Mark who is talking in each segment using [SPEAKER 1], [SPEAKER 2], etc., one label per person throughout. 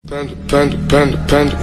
[SPEAKER 1] Panda.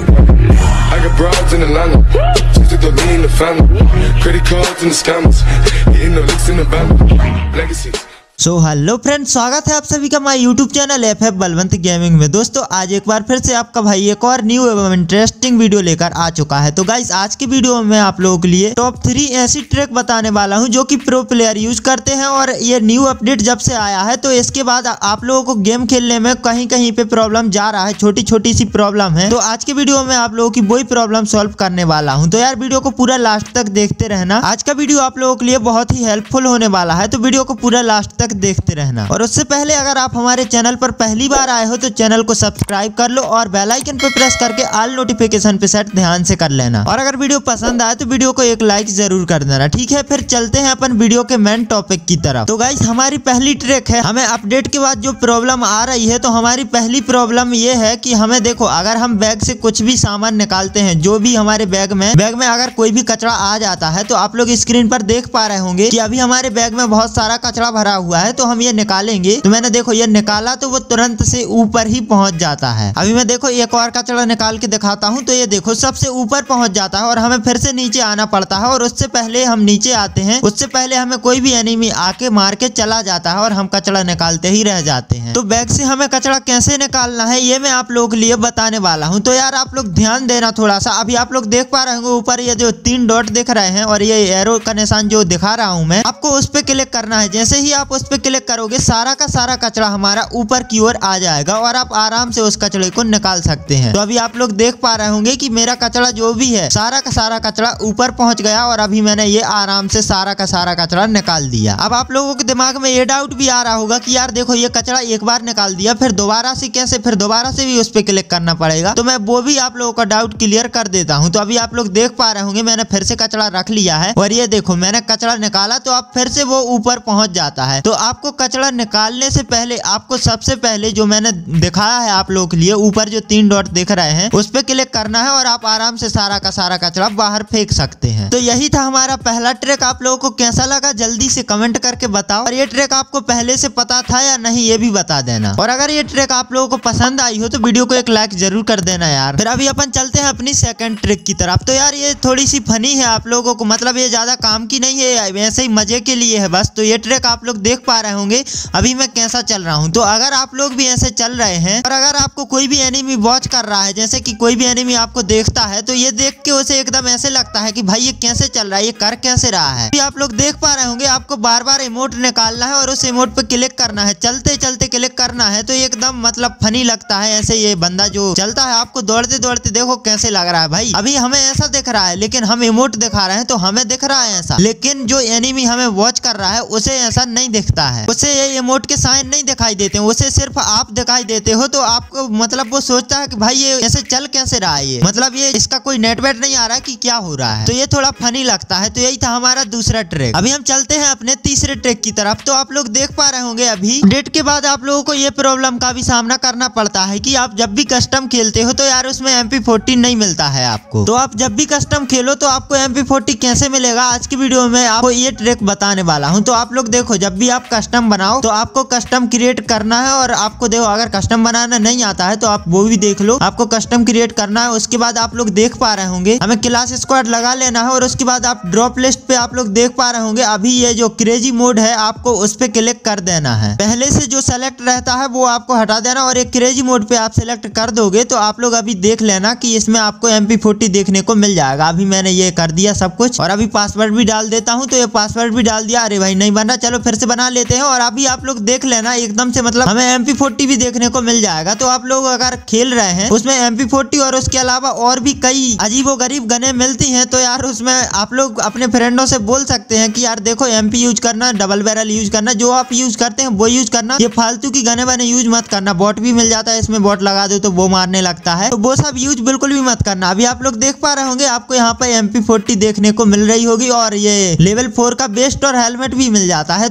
[SPEAKER 1] I got broads in Atlanta, just to throw me in the family. Credit cards and the scammers, hitting the licks in the van. Legacies.
[SPEAKER 2] So hello friends, स्वागत है आप सभी का हमारे YouTube channel FF Balwant gaming में। दोस्तों आज एक बार फिर से आपका भाई एक और न्यू एवं इंटरेस्टिंग वीडियो लेकर आ चुका है। तो गाइस आज की वीडियो में आप लोगों के लिए टॉप 3 ऐसी ट्रिक बताने वाला हूं जो कि प्रो प्लेयर यूज करते हैं। और ये न्यू अपडेट जब से आया है तो इसके बाद आप लोगों को गेम खेलने में कहीं कहीं पे प्रॉब्लम जा रहा है, छोटी छोटी सी प्रॉब्लम है। तो आज की वीडियो में आप लोगों की वही प्रॉब्लम सॉल्व करने वाला हूँ। तो यार वीडियो को पूरा लास्ट तक देखते रहना। आज का वीडियो आप लोगों के लिए बहुत ही हेल्पफुल होने वाला है, तो वीडियो को पूरा लास्ट तक देखते रहना। और उससे पहले अगर आप हमारे चैनल पर पहली बार आए हो तो चैनल को सब्सक्राइब कर लो और बेल आइकन पे प्रेस करके ऑल नोटिफिकेशन पे सेट ध्यान से कर लेना। और अगर वीडियो पसंद आए तो वीडियो को एक लाइक जरूर कर देना, ठीक है। फिर चलते हैं अपन वीडियो के मेन टॉपिक की तरफ। तो गाइस हमारी पहली ट्रिक है, हमें अपडेट के बाद जो प्रॉब्लम आ रही है, तो हमारी पहली प्रॉब्लम ये है कि हमें देखो, अगर हम बैग से कुछ भी सामान निकालते हैं, जो भी हमारे बैग में अगर कोई भी कचरा आ जाता है, तो आप लोग स्क्रीन पर देख पा रहे होंगे कि अभी हमारे बैग में बहुत सारा कचरा भरा हुआ है। तो हम ये निकालेंगे, तो मैंने देखो ये निकाला तो वो तुरंत से ऊपर ही पहुंच जाता है। अभी मैं देखो एक और कचरा निकाल के दिखाता हूं, तो ये देखो सबसे ऊपर पहुंच जाता है और हमें फिर से नीचे आना पड़ता है। और उससे पहले हम नीचे आते हैं, उससे पहले हमें कोई भी एनिमी आके मार के चला जाता है और हम कचरा निकालते ही रह जाते हैं। तो बैग से हमें कचरा कैसे निकालना है ये मैं आप लोगों के लिए बताने वाला हूँ। तो यार आप लोग ध्यान देना थोड़ा सा। अभी आप लोग देख पा रहे होंगे ऊपर ये जो 3 डॉट दिख रहे हैं और ये एरो का निशान जो दिखा रहा हूँ मैं, आपको उस पर क्लिक करना है। जैसे ही आप उस पर क्लिक करोगे सारा का सारा कचरा हमारा ऊपर की ओर आ जाएगा और आप आराम से उस कचरे को निकाल सकते हैं। तो अभी आप लोग देख पा रहे होंगे कि मेरा कचरा जो भी है सारा का सारा कचरा ऊपर पहुंच गया और अभी मैंने ये आराम से सारा का सारा कचरा निकाल दिया। अब आप लोगों के दिमाग में ये डाउट भी आ रहा होगा कि यार देखो ये कचरा एक बार निकाल दिया, फिर दोबारा से कैसे, फिर दोबारा से भी उस पर क्लिक करना पड़ेगा। तो मैं वो भी आप लोगों का डाउट क्लियर कर देता हूँ। तो अभी आप लोग देख पा रहे होंगे मैंने फिर से कचरा रख लिया है और ये देखो मैंने कचरा निकाला तो अब फिर से वो ऊपर पहुंच जाता है। तो आपको कचरा निकालने से पहले आपको सबसे पहले जो मैंने दिखाया है आप लोगों के लिए, ऊपर जो 3 डॉट दिख रहे हैं उस पे क्लिक करना है और आप आराम से सारा का सारा कचरा बाहर फेंक सकते हैं। तो यही था हमारा पहला ट्रिक। आप लोगों को कैसा लगा जल्दी से कमेंट करके बताओ। और ये ट्रिक आपको पहले से पता था या नहीं ये भी बता देना। और अगर ये ट्रिक आप लोगों को पसंद आई हो तो वीडियो को एक लाइक जरूर कर देना यार। फिर अभी अपन चलते हैं अपनी सेकंड ट्रिक की तरफ। तो यार ये थोड़ी सी फनी है आप लोगों को, मतलब ये ज्यादा काम की नहीं है, वैसे ही मजे के लिए है बस। तो ये ट्रिक आप लोग देख पा रहे होंगे अभी मैं कैसा चल रहा हूँ। तो अगर आप लोग भी ऐसे चल रहे हैं और अगर आपको कोई भी एनिमी वॉच कर रहा है, जैसे कि कोई भी एनिमी आपको देखता है, तो ये देख के उसे एकदम ऐसे लगता है कि भाई ये कैसे चल रहा है, ये कर कैसे रहा है। तो आप लोग देख पा रहे होंगे आपको बार बार इमोट निकालना है और उस इमोट पे क्लिक करना है, चलते चलते क्लिक करना है। तो एकदम मतलब फनी लगता है ऐसे ये बंदा जो चलता है, आपको दौड़ते दौड़ते देखो कैसे लग रहा है भाई। अभी हमें ऐसा दिख रहा है लेकिन हम इमोट दिखा रहे हैं तो हमें दिख रहा है ऐसा, लेकिन जो एनिमी हमें वॉच कर रहा है उसे ऐसा नहीं दिखता है, उसे ये इमोट के साइन नहीं दिखाई देते हैं, उसे सिर्फ आप दिखाई देते हो। तो आपको मतलब वो सोचता है कि भाई ये ऐसे चल कैसे रहा है, ये मतलब ये इसका कोई नेट वेट नहीं आ रहा है कि क्या हो रहा है। तो ये थोड़ा फनी लगता है। तो यही था हमारा दूसरा ट्रिक। अभी हम चलते हैं अपने तीसरे ट्रिक की तरफ। तो आप लोग देख पा रहे होंगे अभी अपडेट के बाद आप लोगों को ये प्रॉब्लम का भी सामना करना पड़ता है कि आप जब भी कस्टम खेलते हो तो यार उसमें MP40 नहीं मिलता है आपको। तो आप जब भी कस्टम खेलो तो आपको MP40 कैसे मिलेगा, आज की वीडियो में आपको ये ट्रिक बताने वाला हूँ। तो आप लोग देखो जब भी आप कस्टम बनाओ तो आपको कस्टम क्रिएट करना है और आपको देखो अगर कस्टम बनाना नहीं आता है तो आप वो भी देख लो, आपको कस्टम क्रिएट करना है। उसके बाद आप लोग देख पा रहे होंगे हमें क्लास स्क्वाड लगा लेना है और उसके बाद आप ड्रॉप लिस्ट पे आप लोग देख पा रहे होंगे अभी ये जो क्रेजी मोड है आपको उस पे क्लिक कर देना है। पहले से जो सेलेक्ट रहता है वो आपको हटा देना और एक क्रेजी मोड पे आप सेलेक्ट कर दोगे तो आप लोग अभी देख लेना कि इसमें आपको MP40 देखने को मिल जाएगा। अभी मैंने ये कर दिया सब कुछ और अभी पासवर्ड भी डाल देता हूँ। तो ये पासवर्ड भी डाल दिया। अरे भाई नहीं बना, चलो फिर से बना लेते हैं। और अभी आप लोग देख लेना एकदम से मतलब हमें MP40 भी देखने को मिल जाएगा। तो आप लोग अगर खेल रहे हैं उसमें MP40 और उसके अलावा और भी कई अजीबो गरीब गने मिलती हैं, तो यार उसमें आप लोग अपने फ्रेंडों से बोल सकते हैं कि यार देखो MP यूज करना, डबल बैरल यूज करना, जो आप यूज करते हैं वो यूज करना, ये फालतू की गने बने यूज मत करना। बॉट भी मिल जाता है इसमें, बॉट लगा दो तो वो मारने लगता है, तो वो सब यूज बिल्कुल भी मत करना। अभी आप लोग देख पा रहे होंगे आपको यहाँ पर MP40 देखने को मिल रही होगी और ये लेवल 4 का बेस्ट और हेलमेट भी मिल जाता है। तो आप लोग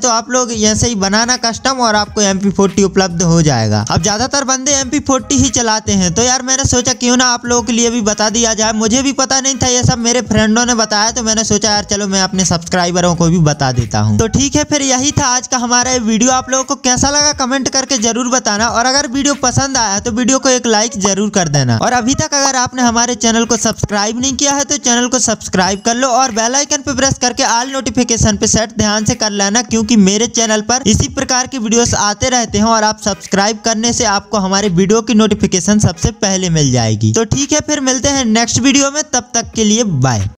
[SPEAKER 2] लोग ऐसे ही बनाना कस्टम और आपको MP40 उपलब्ध हो जाएगा। अब ज्यादातर बंदे MP40 ही चलाते हैं, तो यार मैंने सोचा क्यों ना आप लोगों के लिए भी बता दिया जाए। मुझे भी पता नहीं था, ये सब मेरे फ्रेंडों ने बताया, तो मैंने सोचा यार चलो मैं अपने सब्सक्राइबरों को भी बता देता हूँ। तो ठीक है, फिर यही था आज का हमारा वीडियो। आप लोगों को कैसा लगा कमेंट करके जरूर बताना, और अगर वीडियो पसंद आया तो वीडियो को एक लाइक जरूर कर देना। और अभी तक अगर आपने हमारे चैनल को सब्सक्राइब नहीं किया है तो चैनल को सब्सक्राइब कर लो और बेल आइकन पे प्रेस करके ऑल नोटिफिकेशन पे सेट ध्यान से कर लेना, क्योंकि मेरे चैनल पर इसी प्रकार की वीडियोस आते रहते हैं और आप सब्सक्राइब करने से आपको हमारे वीडियो की नोटिफिकेशन सबसे पहले मिल जाएगी। तो ठीक है, फिर मिलते हैं नेक्स्ट वीडियो में, तब तक के लिए बाय।